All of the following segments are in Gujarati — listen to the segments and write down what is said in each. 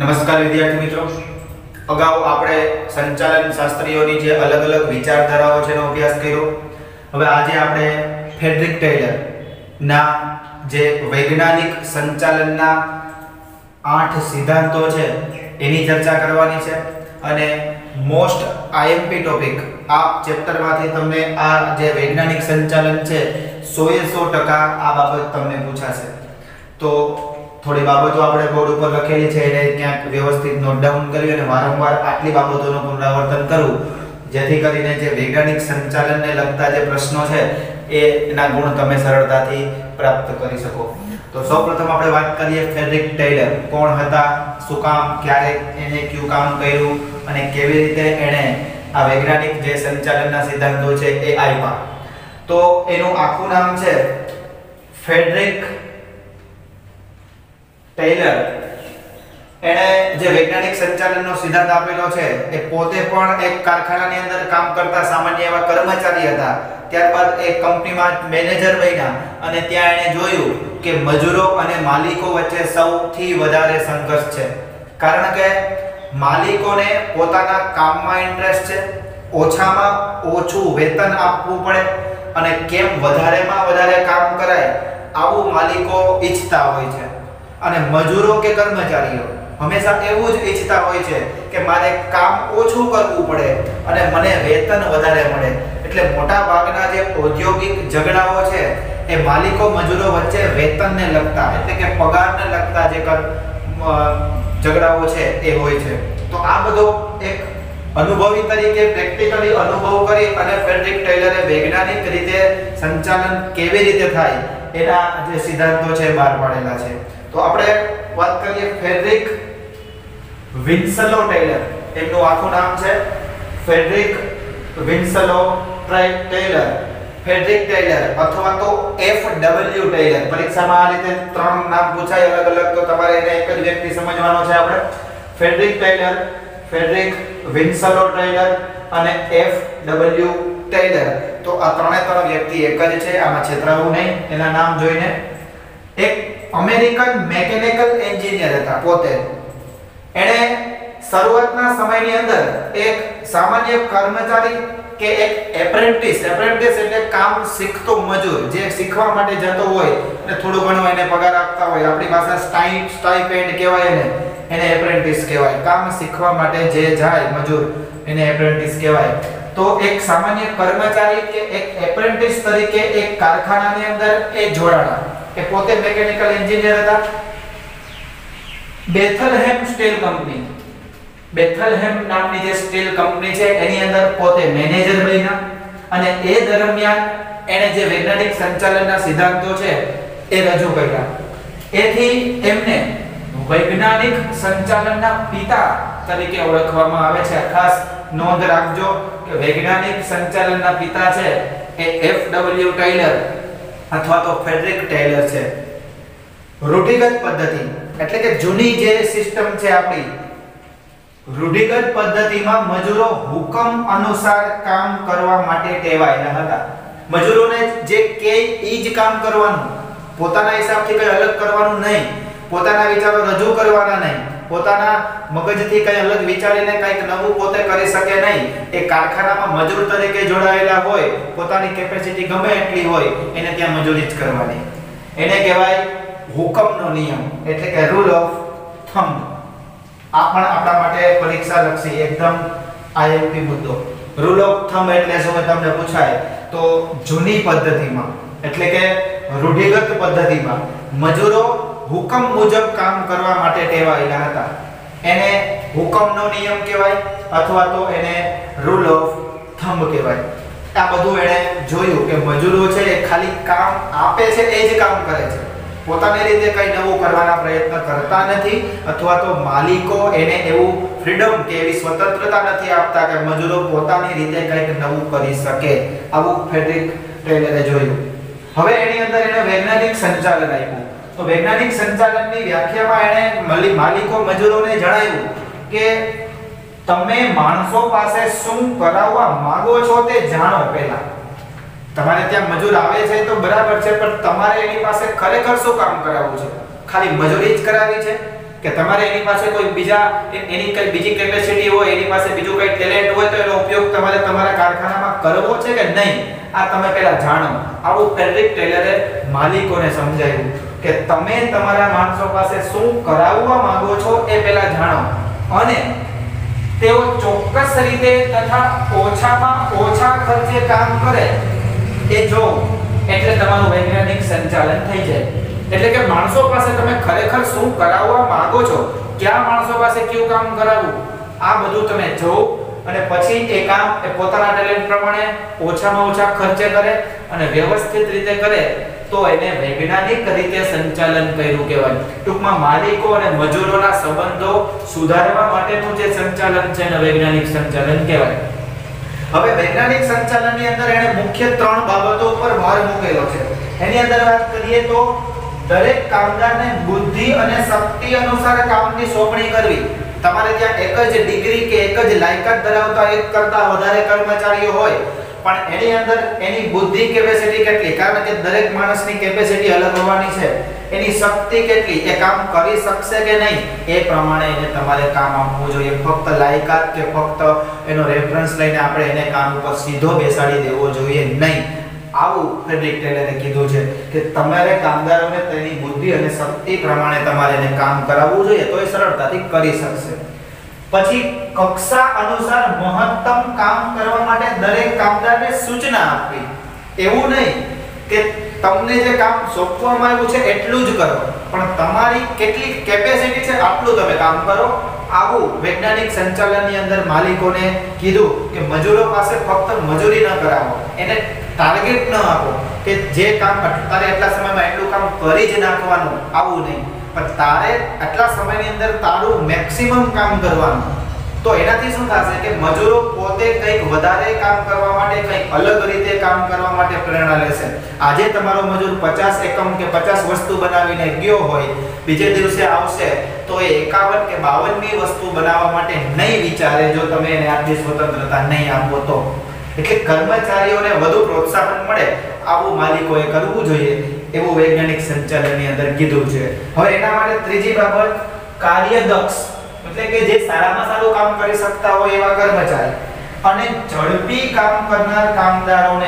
નમસ્કાર વિદ્યાર્થી મિત્રો, અગાઉ આપણે સંચાલન શાસ્ત્રીઓની જે અલગ અલગ વિચારધારાઓ છે એનો અભ્યાસ કર્યો. હવે આજે આપણે ફ્રેડરિક ટેલર ના જે વૈજ્ઞાનિક સંચાલનના 8 સિદ્ધાંતો છે એની ચર્ચા કરવાની છે અને મોસ્ટ આઈએમપી ટોપિક આ ચેપ્ટરમાંથી તમને આ જે વૈજ્ઞાનિક સંચાલન છે 100% આ બાબત તમને પૂછાશે. તો થોડી બાબતો આપણે બોર્ડ ઉપર લખેલી છે એને ક્યાંક વ્યવસ્થિત નોટ ડાઉન કરી અને વારંવાર આટલી બાબતોનું પુનરાવર્તન કરવું જેથી કરીને જે વૈજ્ઞાનિક સંચાલનને લગતા જે પ્રશ્નો છે એના ગુણ તમે સરળતાથી પ્રાપ્ત કરી શકો. તો સૌપ્રથમ આપણે વાત કરીએ ફ્રેડરિક ટેલર કોણ હતા, શું કામ, ક્યારે એને કયું કામ કર્યું અને કેવી રીતે એણે આ વૈજ્ઞાનિક જે સંચાલનના સિદ્ધાંતો છે એ આપ્યા. તો એનું આખું નામ છે ફ્રેડરિક ટેલર. એણે જે વૈજ્ઞાનિક સંચાલનનો સિદ્ધાંત આપેલો છે એ પોતે પણ એક કારખાનાની અંદર કામ કરતા સામાન્ય એવા કર્મચારી હતા. ત્યારબાદ એક કંપનીમાં મેનેજર બન્યા અને ત્યાં એણે જોયું કે મજૂરો અને માલિકો વચ્ચે સૌથી વધારે સંઘર્ષ છે. કારણ કે માલિકોને પોતાના કામમાં ઇન્ટરેસ્ટ છે, ઓછામાં ઓછું વેતન આપવું પડે અને કેમ વધારેમાં વધારે કામ કરાય આવું માલિકો ઈચ્છતા હોય છે. અને મજૂરો કે કર્મચારીઓ હંમેશા એવું જ ઈચ્છતા હોય છે કે મારે કામ ઓછું કરવું પડે અને મને વેતન વધારે મળે. એટલે મોટા ભાગના જે ઔદ્યોગિક ઝઘડાઓ છે એ માલિકો મજૂરો વચ્ચે વેતનને લગતા એટલે કે પગારને લગતા જે ઝઘડાઓ છે એ હોય છે. તો આ બધો એક અનુભવી તરીકે પ્રેક્ટિકલી અનુભવ કરી અને ફ્રેડરિક ટેલરે વૈજ્ઞાનિક રીતે સંચાલન કેવી રીતે થાય એના જે સિદ્ધાંતો છે બહાર પાડેલા છે. તો આપણે વાત કરીએ ફ્રેડરિક વિન્સલો ટેલર. એમનું આખું નામ છે Frederick Winslow Taylor, Frederick Taylor અથવા તો FW ટેલર. પરીક્ષામાં આ રીતે 3 નામ પૂછાય અલગ અલગ, તો તમારે એને એક જ વ્યક્તિ સમજવાનો છે આપણે. Frederick Taylor, Frederick Winslow Taylor અને FW ટેલર. તો આ ત્રણે વ્યક્તિ એક જ છે, આમાં છેતરાવું નહીં એના નામ જોઈને. એક અમેરિકન મિકેનિકલ એન્જિનિયર હતા પોતે. એણે શરૂઆતના સમયની અંદર એક સામાન્ય કર્મચારી કે એક એપ્રેન્ટિસ એટલે કામ શીખતો મજૂર જે શીખવા માટે જતો હોય અને થોડું ઘણું એને પગાર આપતા હોય, આપણી પાસે સ્ટાઇપેન્ડ કહેવાય એને એપ્રેન્ટિસ કહેવાય. કામ શીખવા માટે જે જાય મજૂર એને એપ્રેન્ટિસ કહેવાય. તો એક સામાન્ય કર્મચારી કે એક એપ્રેન્ટિસ તરીકે એક કારખાનાની અંદર એ જોડાણા. એ પોતે મિકેનિકલ એન્જિનિયર હતા. બેથલહેમ સ્ટીલ કંપની, બેથલહેમ નામની જે સ્ટીલ કંપની છે એની અંદર પોતે મેનેજર બન્યા અને એ દરમિયાન એણે જે વૈજ્ઞાનિક સંચાલનના સિદ્ધાંતો છે એ રજૂ કર્યા. એથી એમને વૈજ્ઞાનિક સંચાલનના પિતા તરીકે ઓળખવામાં આવે છે. ખાસ નોંધ રાખજો કે વૈજ્ઞાનિક સંચાલનના પિતા છે એ FW ટેલર અથવા તો ફ્રેડરિક ટેલર છે. રૂઢિગત પદ્ધતિ એટલે કે જૂની જે સિસ્ટમ છે આપણી, રૂઢિગત પદ્ધતિમાં મજૂરો હુકમ અનુસાર કામ કરવા માટે ટેવાયેલા હતા. મજૂરોને જે કે ઈ જ કામ કરવાનું, પોતાના હિસાબથી કંઈ અલગ કરવાનું નહીં, પોતાના વિચારો રજૂ કરવાના નહીં, પોતાના મગજથી કંઈ અલગ વિચારીને કંઈક નવું પોતે કરી શકે નહીં. એ કારખાનામાં મજૂર તરીકે જોડાયેલા હોય, પોતાની કેપેસિટી ગમે એટલી હોય એને ત્યાં મજૂરી જ કરવાની. એને કહેવાય હુકમનો નિયમ એટલે કે રૂલ ઓફ થંબ. આ પણ આપણા માટે પરીક્ષા લક્ષી એકદમ આઈએમપી મુદ્દો. રૂલ ઓફ થંબ એટલે શું તમને પૂછાય તો જૂની પદ્ધતિમાં એટલે કે રૂઢિગત પદ્ધતિમાં મજૂરો હુકમ મુજબ કામ કરવા માટે ટેવાયેલા હતા. એને હુકમનો નિયમ કહેવાય અથવા તો એને રૂલ ઓફ થંબ કહેવાય. આ બધું એણે જોયું કે મજૂરો છે એ ખાલી કામ આપે છે એ જ કામ કરે છે, પોતાની રીતે કંઈ નવું કરવાના પ્રયત્ન કરતા નથી અથવા તો માલિકો એને એવું ફ્રીડમ કે એવી સ્વતંત્રતા નથી આપતા કે મજૂરો પોતાની રીતે કંઈક નવું કરી શકે. આવું ફ્રેડરિક ટેલરે જોયું. હવે એની અંદર એને વૈજ્ઞાનિક સંચાલન આપ્યું. તો વૈજ્ઞાનિક સંચાલનની વ્યાખ્યામાં એણે માલિકો મજૂરોને જણાવ્યું કે તમે માણસો પાસે શું કરાવવા માંગો છો તે જાણો. પહેલા તમારે ત્યાં મજૂર આવે છે તો બરાબર છે, પણ તમારે એની પાસે ખરેખર શું કામ કરાવવું છે? ખાલી મજૂરી જ કરાવી છે કે તમારે એની પાસે કોઈ એની કઈ બીજી કેપેસિટી હોય, એની પાસે બીજું કઈ ટેલેન્ટ હોય તો એનો ઉપયોગ તમારે તમારા કારખાનામાં કરવો છે કે નહીં, આ તમે પહેલા જાણો. આવું ફ્રેડરિક ટેલરે માલિકોને સમજાવ્યું કે તમે તમારા માણસો પાસે શું કરાવવા માંગો છો એ પહેલા જાણો અને તેઓ ચોક્કસ રીતે તથા ઓછામાં ઓછા ખર્ચે કામ કરે એ જો, એટલે તમારું વૈજ્ઞાનિક સંચાલન થઈ જાય. એટલે કે માણસો પાસે તમે ખરેખર શું કરાવવા માંગો છો, કયા માણસો પાસે કયું કામ કરાવવું, આ બધું તમે જો અને પછી એ કામ એ પોતાના ટેલેન્ટ પ્રમાણે ઓછામાં ઓછા ખર્ચે કરે અને વ્યવસ્થિત રીતે કરે તો એને વૈજ્ઞાનિક રીતે સંચાલન કર્યું કહેવાય. ટૂંકમાં માલિકો અને મજૂરોના સંબંધો સુધારવા માટેનું જે સંચાલન છે એને વૈજ્ઞાનિક સંચાલન કહેવાય. હવે વૈજ્ઞાનિક સંચાલનની અંદર એને મુખ્ય 3 બાબતો ઉપર ભાર મૂકેલો છે. એની અંદર વાત કરીએ તો દરેક કામદારને બુદ્ધિ અને શક્તિ અનુસાર કામની સોંપણી કરવી. તમારે ત્યાં એક જ ડિગ્રી કે એક જ લાયકાત ધરાવતા એક કરતા વધારે કર્મચારીઓ હોય પણ એની અંદર એની બુદ્ધિ કેપેસિટી કેટલી, કારણ કે દરેક માણસની કેપેસિટી અલગ હોવાની છે, એની શક્તિ કેટલી, એ કામ કરી શકશે કે નહીં એ પ્રમાણે એને તમારે કામ આપવું જોઈએ. ફક્ત લાયકાત કે ફક્ત એનો રેફરન્સ લઈને આપણે એને કામ ઉપર સીધો બેસાડી દેવો જોઈએ નહીં. આવું ફ્રેડરિક ટેલરે કીધું છે કે તમારે કામદારોને તેની બુદ્ધિ અને શક્તિ પ્રમાણે તમારે એને કામ કરાવવું જોઈએ તો એ સરળતાથી કરી શકશે. પછી કક્ષા અનુસાર મહત્તમ કામ કરવા માટે દરેક કામદારને સૂચના આપવી. એવું નહીં કે તમને જે કામ સોંપવામાં આવ્યું છે એટલું જ કરો, પણ તમારી કેટલી કેપેસિટી છે આટલું તમે કામ કરો. આવું વૈજ્ઞાનિક સંચાલનની અંદર માલિકોને કીધું કે મજૂરો પાસે ફક્ત મજૂરી ન કરાવો, એને ટાર્ગેટ ન આપો કે જે કામ તારે એટલા સમયમાં એટલું કામ કરી જ નાખવાનું, આવું નહીં, પણ તારે આટલા સમયની અંદર તારું મેક્સિમમ કામ કરવાનું. તો એનાથી શું થશે કે મજૂરો પોતે કંઈક વધારે કામ કરવા માટે, કંઈક અલગ રીતે કામ કરવા માટે પ્રેરણા લેશે. આજે તમારો મજૂર 50 એકમ કે 50 વસ્તુ બનાવીને ગયો હોય, બીજે દિવસે આવશે તો એ 51 કે 52મી વસ્તુ બનાવવા માટે નહીં વિચારે જો તમે એને આટલી સ્વતંત્રતા નહીં આપો તો. એટલે કર્મચારીઓને વધુ પ્રોત્સાહન મળે આવું માલિકોએ કરવું જોઈએ એવું વૈજ્ઞાનિક સંચાલનની અંદર કીધું છે. હવે એના માટે ત્રીજી બાબત કાર્યદક્ષ, એટલે કે જે સારામાં સારું કામ કરી શકતા હોય એવા કર્મચારી અને ઝડપી કામ કરનાર કામદારોને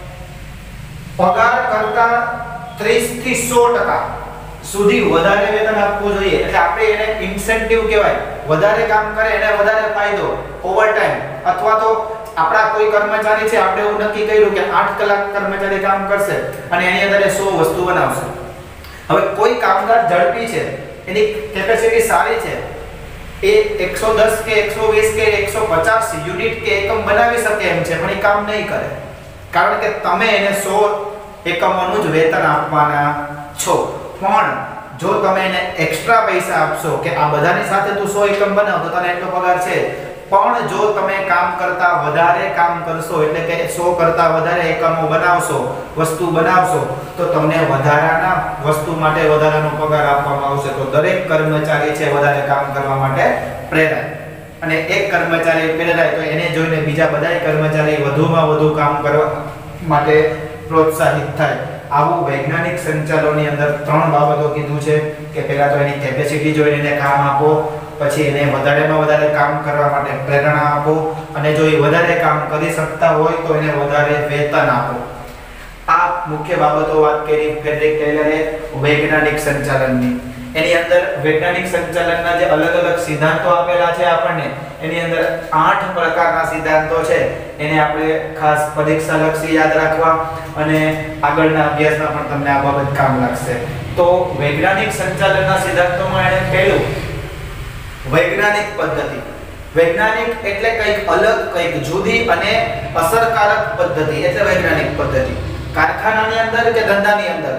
પગાર કરતા 30 થી 100% સુધી વધારે વેતન આપવું જોઈએ. એટલે આપણે એને ઇન્સેન્ટિવ કહેવાય. વધારે કામ કરે એને વધારે ફાયદો, ઓવરટાઈમ, અથવા તો આપણા કોઈ કર્મચારી છે, આપણે એવું નક્કી કર્યું કે 8 કલાક કર્મચારી કામ કરશે અને એની અંદર 100 વસ્તુ બનાવશે. હવે કોઈ કામદાર ઝડપી છે, એની કેપેસિટી સારી છે, એ 110 કે 120 કે 150 યુનિટ કે એકમ બનાવી શકે એમ છે, પણ એ કામ નહીં કરે કારણ કે તમે એને 100 એકમોનું જ વેતન આપવાના છો. પણ જો તમે એને એક્સ્ટ્રા પૈસા આપશો કે આ બધાની સાથે તું 100 એકમ બનાવ તો તને એટલો પગાર છે, પણ જો તમે કામ કરતા વધારે કામ કરશો, એટલે કે 100 કરતા વધારે એકમો બનાવશો, વસ્તુ બનાવશો, તો તમને વધારાના વસ્તુ માટે વધારાનો પગાર આપવામાં આવશે. તો દરેક કર્મચારી છે વધારે કામ કરવા માટે પ્રેરાય અને એક કર્મચારી પ્રેરાય તો એને જોઈને બીજા બધા કર્મચારી વધુમાં વધુ કામ કરવા માટે પ્રોત્સાહિત થાય. આવું વૈજ્ઞાનિક સંચાલનની અંદર 3 બાબતો કીધું છે કે પહેલા તો એની કેપેસિટી જોઈને એને કામ આપો, પછી એને વધારેમાં વધારે કામ કરવા માટે પ્રેરણા આપો અને જો એ વધારે કામ કરી શકતા હોય તો એને વધારે વેતન આપો. આ મુખ્ય બાબતો વાત કરી ફ્રેડરિક ટેલરે વૈજ્ઞાનિક સંચાલનની. એની અંદર વૈજ્ઞાનિક સંચાલનના જે અલગ અલગ સિદ્ધાંતો આપેલા છે આપણને, એની અંદર 8 પ્રકારના સિદ્ધાંતો છે. એને આપણે ખાસ પરીક્ષા લક્ષી યાદ રાખવા અને આગળના અભ્યાસમાં પણ તમને આ બાબત કામ લાગશે. તો વૈજ્ઞાનિક સંચાલનના સિદ્ધાંતોમાં એને પહેલું વૈજ્ઞાનિક પદ્ધતિ. વૈજ્ઞાનિક એટલે કંઈક અલગ, કંઈક જુદી અને અસરકારક પદ્ધતિ, એટલે વૈજ્ઞાનિક પદ્ધતિ. કારખાનાની અંદર કે ધંધાની અંદર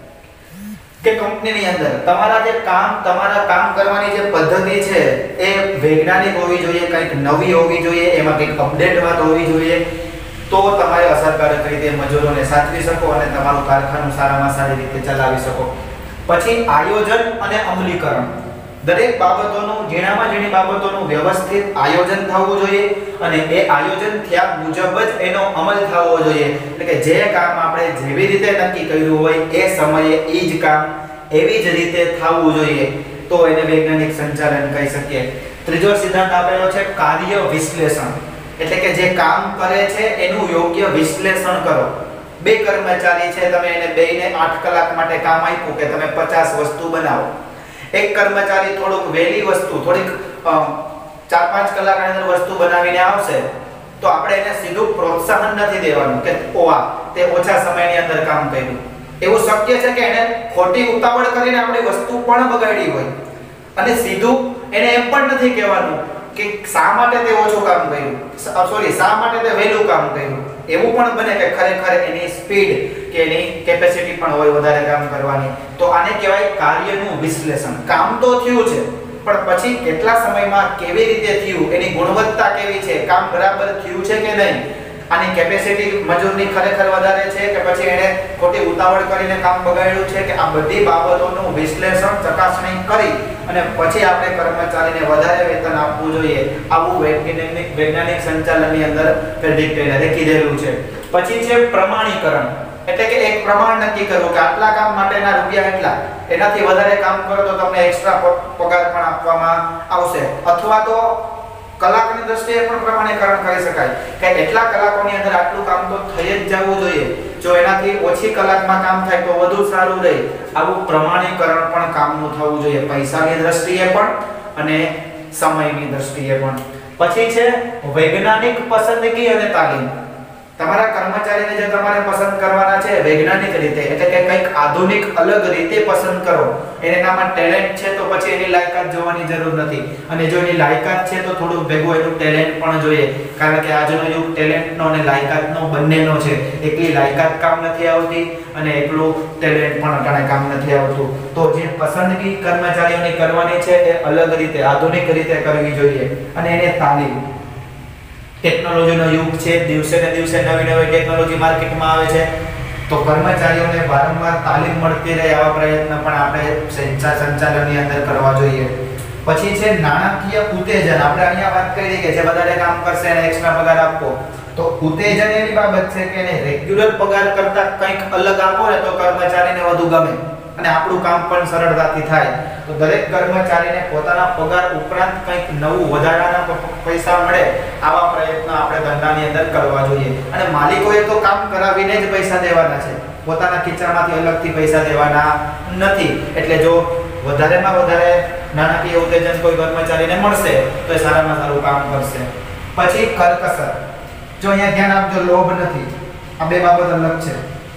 કે કંપનીની અંદર તમારા કામ કરવાની જે પદ્ધતિ છે એ વૈજ્ઞાનિક હોવી જોઈએ, કંઈક નવી હોવી જોઈએ, એમાં કંઈક અપડેટ વાત હોવી જોઈએ, તો તમારે અસરકારક રીતે મજૂરોને સાચવી શકો અને તમારું કારખાનું સારામાં સારી રીતે ચલાવી શકો. પછી આયોજન અને અમલીકરણ. દરેક બાબતોનું, ઝીણામાં ઝીણી બાબતોનું વ્યવસ્થિત આયોજન થવું જોઈએ અને એ આયોજન થયા મુજબ જ એનો અમલ થવો જોઈએ. એટલે કે જે કામ આપણે જેવી રીતે નક્કી કર્યું હોય એ સમયે એ જ કામ એવી જ રીતે થવું જોઈએ. તો એને વૈજ્ઞાનિક સંચાલન કહી શકીએ. ત્રીજો સિદ્ધાંત આપેલો છે કાર્ય વિશ્લેષણ, એટલે કે જે કામ કરે છે એનું યોગ્ય વિશ્લેષણ કરો. બે કર્મચારી છે, તમે એને બેયને 8 કલાક માટે કામ આપ્યું કે તમે 50 વસ્તુ બનાવો. એક કર્મચારી થોડુંક વહેલી વસ્તુ થોડીક 4-5 કલાકની અંદર વસ્તુ બનાવીને આવશે તો આપણે એને સીધું પ્રોત્સાહન નથી દેવાનું કે ઓવા તે ઓછા સમયની અંદર કામ કર્યું. એવું શક્ય છે કે એને ખોટી ઉતાવળ કરીને આપણી વસ્તુ પણ બગાડી હોય અને સીધું એને એમ પણ નથી કહેવાનું કે શા માટે તે ઓછું કામ કર્યું, શા માટે તે વહેલું કામ કર્યું. એવું પણ બને કે ખરેખર એની સ્પીડ કે એની કેપેસિટી પણ હોય વધારે કામ કરવાની. તો આને કહેવાય કાર્યનું વિશ્લેષણ. કામ તો થયું છે પણ પછી કેટલા સમયમાં કેવી રીતે થયું, એની ગુણવત્તા કેવી છે, કામ બરાબર થયું છે કે નહીં, આની કેપેસિટી મજૂરની ખરેખર વધારે છે કે પછી એને ખોટી ઉતાવળ કરીને કામ બગાડ્યું છે, કે આ બધી બાબતોનું વિશ્લેષણ ચકાસણી કરી અને પછી આપણે કર્મચારીને વધારે વેતન આપવું જોઈએ. આવું વૈજ્ઞાનિક સંચાલનની અંદર ફેડરિક ટેલરે કીધેલું છે. પછી છે પ્રમાણીકરણ, એટલે કે એક પ્રમાણ નક્કી કરવું કે આટલા કામ માટેના રૂપિયા એટલા, એનાથી વધારે કામ કરો તો તમને એક્સ્ટ્રા પગાર પણ આપવામાં આવશે. અથવા તો કલાકની દ્રષ્ટિએ પણ પ્રમાણીકરણ કરી શકાય કે એટલા કલાકોની અંદર આટલું કામ તો થઈ જ જવું જોઈએ, જો એનાથી ઓછી કલાકમાં કામ થાય તો વધુ સારું રહે. આવું પ્રમાણીકરણ પણ કામનું થવું જોઈએ, પૈસાની દ્રષ્ટિએ પણ અને સમયની દ્રષ્ટિએ પણ. પછી છે વૈજ્ઞાનિક પસંદગી અને તાલીમ. તમારા કર્મચારીને જે તમારે પસંદ કરવાના છે વૈજ્ઞાનિક રીતે, એટલે કે કંઈક આધુનિક અલગ રીતે પસંદ કરો. એનામાં ટેલેન્ટ છે તો પછી એની લાયકાત જોવાની જરૂર નથી, અને જો એની લાયકાત છે તો થોડું ભેગું એનું ટેલેન્ટ પણ જોઈએ, કારણ કે આજનો યુગ ટેલેન્ટનો અને લાયકાતનો બંનેનો છે. એકલી લાયકાત કામ નથી આવતી અને એકલું ટેલેન્ટ પણ અટાણે કામ નથી આવતું. તો જે પસંદગી કર્મચારીઓની કરવાની છે એ અલગ રીતે આધુનિક રીતે કરવી જોઈએ. અને એને તાલીમ. ટેકનોલોજીનો યુગ છે, દિવસે ને દિવસે નવી નવી ટેકનોલોજી માર્કેટમાં આવે છે, તો કર્મચારીઓને વારંવાર તાલીમ મળતી રહે આવા પ્રયત્ન પણ આપણે સંચાલનની અંદર કરવા જોઈએ. પછી છે નાણાકીય ઉત્તેજન. આપણે અહીંયા વાત કરી કે જે વધારે કામ કરશે એને એક્સ્ટ્રા પગાર આપવો. તો ઉત્તેજન એવી બાબત છે કે એને રેગ્યુલર પગાર કરતા કંઈક અલગ આપો ને તો કર્મચારીને વધુ ગમે અને આપણું કામ પણ સરળતાથી થાય. તો દરેક કર્મચારીને પોતાના પગાર ઉપરાંત કંઈક નવું વધારાના પૈસા મળે આવા પ્રયત્ન આપણે ધંધાની અંદર કરવા જોઈએ. અને માલિકોએ તો કામ કરાવીને જ પૈસા દેવાના છે, પોતાના ખીચામાંથી અલગથી પૈસા દેવાના નથી. એટલે જો વધારેમાં વધારે નાણાકીય ઉત્તેજન કોઈ કર્મચારીને મળશે તો એ સારામાં સારું કામ કરશે. પછી કરકસર. જો અહીંયા ધ્યાન આપજો, લોભ નથી. આ બે બાબત અલગ છે.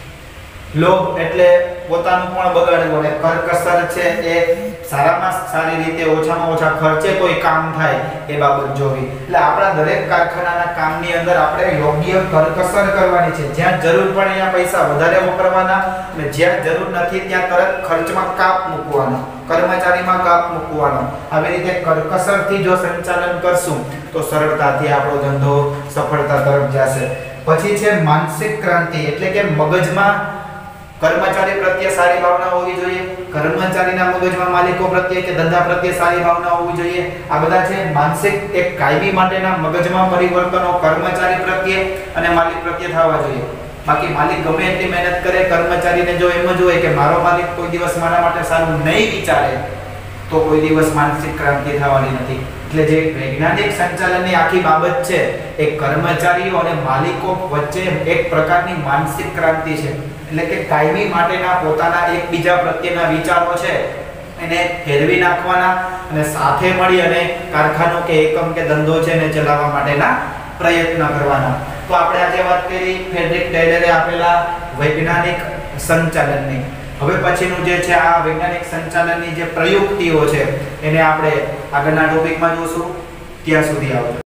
લોભ એટલે પોતાનું પણ બગાડવું, અને કરકસર છે એ સારામાં સારી રીતે ઓછામાં ઓછા ખર્ચે કોઈ કામ થાય એ બાબત જોવી. એટલે આપણા દરેક કારખાનાના કામની અંદર આપણે યોગ્ય કરકસર કરવાની છે. જ્યાં જરૂર પડે ત્યાં પૈસા વધારે વાપરવાના અને જ્યાં જરૂર નથી ત્યાં તરત ખર્ચમાં કાપ મૂકવાનો, કર્મચારીમાં કાપ મૂકવાનો. આવી રીતે કરકસરથી જો સંચાલન કરશું તો સરળતાથી આપણો ધંધો સફળતા તરફ જશે. પછી છે માનસિક ક્રાંતિ, એટલે કે મગજમાં કર્મચારી પ્રત્યે સારી ભાવના હોવી જોઈએ, કર્મચારીના મગજમાં માલિકો પ્રત્યે કે ધંધા પ્રત્યે સારી ભાવના હોવી જોઈએ. આ બધા છે માનસિક એક કાયમી માટેના મગજમાં પરિવર્તનો કર્મચારી પ્રત્યે અને માલિક પ્રત્યે થવા જોઈએ. બાકી માલિક ગમે એટલી મહેનત કરે, કર્મચારીને જો એમ જ હોય કે મારો માલિક કોઈ દિવસ મારા માટે સારું નહીં વિચારે તો કોઈ દિવસ માનસિક ક્રાંતિ થવાની નથી. એટલે જે વૈજ્ઞાનિક સંચાલનની આખી બાબત છે એ કર્મચારીઓ અને માલિકો વચ્ચે એક પ્રકારની માનસિક ક્રાંતિ છે. એટલે કે કાયમી માટેના પોતાના એકબીજા પ્રત્યેના વિચારો છે એને ફેરવી નાખવાના અને સાથે મળી અને કારખાનો કે એકમ કે ધંધો છે ને ચલાવવા માટેના પ્રયત્ન કરવાના. તો આપણે આજે વાત કરી ફેડરિક ટેલરે આપેલા વૈજ્ઞાનિક સંચાલનની. હવે પછીનું જે છે આ વૈજ્ઞાનિક સંચાલનની જે પ્રયુક્તિઓ છે એને આપણે આગળના ટોપિકમાં જોશું. ત્યાં સુધી આવજો.